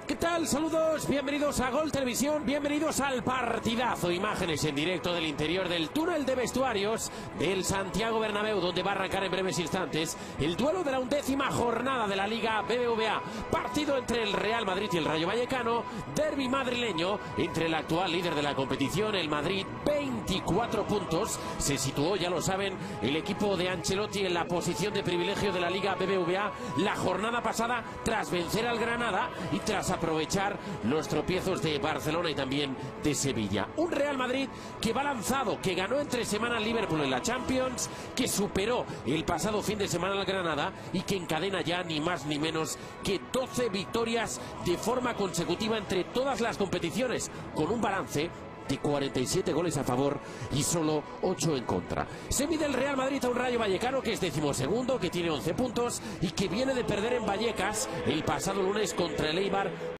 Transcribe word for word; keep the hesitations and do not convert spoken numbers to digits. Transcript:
¿Qué tal? Saludos, bienvenidos a Gol Televisión, bienvenidos al partidazo. Imágenes en directo del interior del túnel de vestuarios del Santiago Bernabéu, donde va a arrancar en breves instantes el duelo de la undécima jornada de la Liga B B V A. Partido entre el Real Madrid y el Rayo Vallecano, derbi madrileño entre el actual líder de la competición, el Madrid, veinticuatro puntos. Se situó, ya lo saben, el equipo de Ancelotti en la posición de privilegio de la Liga B B V A la jornada pasada, tras vencer al Granada y tras aprovechar los tropiezos de Barcelona y también de Sevilla. Un Real Madrid que va lanzado, que ganó entre semana al Liverpool en la Champions, que superó el pasado fin de semana al Granada y que encadena ya ni más ni menos que doce victorias de forma consecutiva entre todas las competiciones, con un balance de cuarenta y siete goles a favor y solo ocho en contra. Se mide el Real Madrid a un Rayo Vallecano que es decimosegundo, que tiene once puntos y que viene de perder en Vallecas el pasado lunes contra el Eibar